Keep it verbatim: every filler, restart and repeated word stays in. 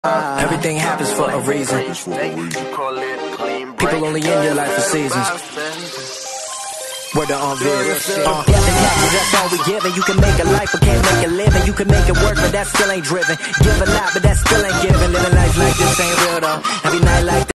Everything happens for a reason. People only in your life for seasons. Word on vid. Uh, yeah, the taxes, that's all we give. And you can make a life, but can't make a living. You can make it work, but that still ain't driven. Give a lot, but that still ain't giving. Living life like this ain't real though. Every night like